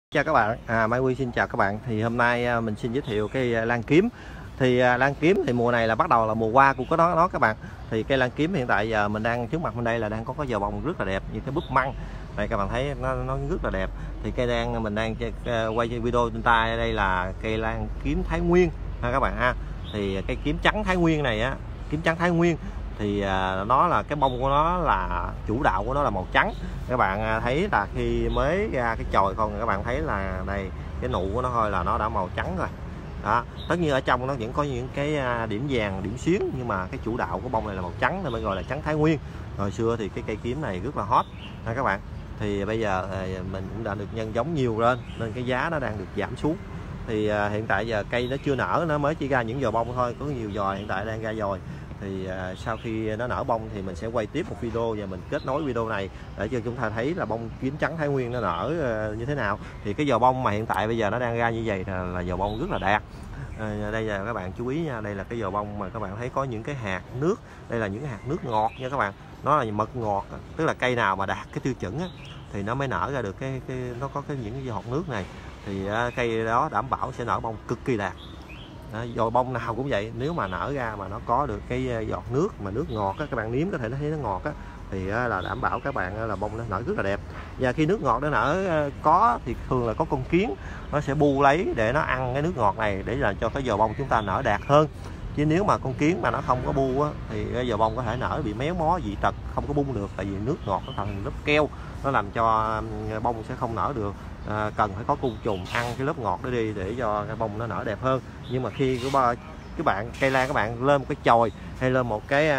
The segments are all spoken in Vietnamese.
Chào các bạn, Mai Huy xin chào các bạn. Thì hôm nay mình xin giới thiệu cây lan kiếm. Thì lan kiếm thì mùa này là bắt đầu là mùa hoa của nó các bạn. Thì cây lan kiếm hiện tại giờ mình đang trước mặt bên đây là đang có cái giò bông rất là đẹp như cái búp măng. Đây các bạn thấy nó rất là đẹp. Thì cây mình đang quay video trên tay đây là cây lan kiếm Thái Nguyên ha các bạn ha. Thì cây kiếm trắng Thái Nguyên này á, kiếm trắng Thái Nguyên thì nó là cái bông của nó là chủ đạo của nó là màu trắng. Các bạn thấy là khi mới ra cái chồi con các bạn thấy là đây cái nụ của nó thôi là nó đã màu trắng rồi đó. Tất nhiên ở trong nó vẫn có những cái điểm vàng điểm xuyến, nhưng mà cái chủ đạo của bông này là màu trắng nên mới gọi là trắng Thái Nguyên. Hồi xưa thì cái cây kiếm này rất là hot ha các bạn. Thì bây giờ mình cũng đã được nhân giống nhiều lên nên cái giá nó đang được giảm xuống. Thì hiện tại giờ cây nó chưa nở, nó mới chỉ ra những giò bông thôi, có nhiều giò hiện tại đang ra dồi. Thì sau khi nó nở bông thì mình sẽ quay tiếp một video và mình kết nối video này để cho chúng ta thấy là bông kiếm trắng Thái Nguyên nó nở như thế nào. Thì cái giò bông mà hiện tại bây giờ nó đang ra như vậy là giò bông rất là đạt. Đây là các bạn chú ý nha, đây là cái giò bông mà các bạn thấy có những cái hạt nước, đây là những cái hạt nước ngọt nha các bạn. Nó là mật ngọt, tức là cây nào mà đạt cái tiêu chuẩn á, thì nó mới nở ra được nó có những cái giọt nước này. Thì cây đó đảm bảo sẽ nở bông cực kỳ đạt. Giò bông nào cũng vậy, nếu mà nở ra mà nó có được cái giọt nước mà nước ngọt á, các bạn nếm có thể thấy nó ngọt á, thì là đảm bảo các bạn là bông nó nở rất là đẹp. Và khi nước ngọt nó nở có thì thường là có con kiến nó sẽ bu lấy để nó ăn cái nước ngọt này để là cho cái giò bông chúng ta nở đạt hơn. Chứ nếu mà con kiến mà nó không có bu á, thì cái giò bông có thể nở bị méo mó dị tật, không có bung được, tại vì nước ngọt nó thành lớp keo, nó làm cho bông sẽ không nở được. Cần phải có côn trùng ăn cái lớp ngọt đó đi để cho cái bông nó nở đẹp hơn. Nhưng mà khi các bạn cây lan các bạn lên một cái chồi hay lên một cái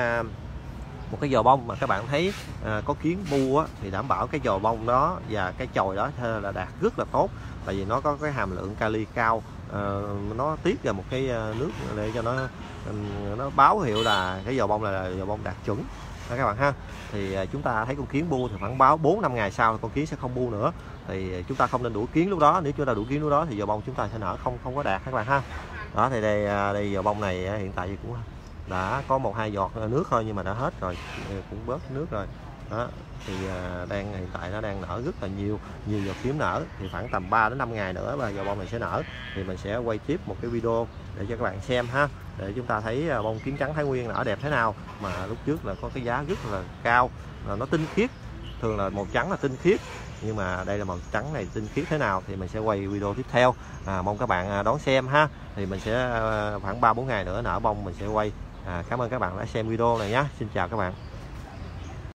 giò bông mà các bạn thấy có kiến bu á, thì đảm bảo cái giò bông đó và cái chồi đó là đạt rất là tốt, tại vì nó có cái hàm lượng kali cao. Nó tiết ra một cái nước để cho nó báo hiệu là cái giò bông là giò bông đạt chuẩn đó các bạn ha. Thì chúng ta thấy con kiến bu thì khoảng báo 4-5 ngày sau con kiến sẽ không bu nữa, thì chúng ta không nên đuổi kiến lúc đó. Nếu chúng ta đuổi kiến lúc đó thì giò bông chúng ta sẽ nở không có đạt các bạn ha. Đó thì đây giò bông này hiện tại cũng đã có 1-2 giọt nước thôi, nhưng mà đã hết rồi, cũng bớt nước rồi đó. Thì hiện tại nó đang nở rất là nhiều giọt kiếm nở. Thì khoảng tầm 3-5 ngày nữa và giò bông này sẽ nở, thì mình sẽ quay tiếp một cái video để cho các bạn xem ha, để chúng ta thấy bông kiếm trắng Thái Nguyên nở đẹp thế nào. Mà lúc trước là có cái giá rất là cao, nó tinh khiết, thường là màu trắng là tinh khiết, nhưng mà đây là màu trắng này tinh khiết thế nào thì mình sẽ quay video tiếp theo. Mong các bạn đón xem ha. Thì mình sẽ khoảng 3-4 ngày nữa nở bông mình sẽ quay. Cảm ơn các bạn đã xem video này nhé. Xin chào các bạn.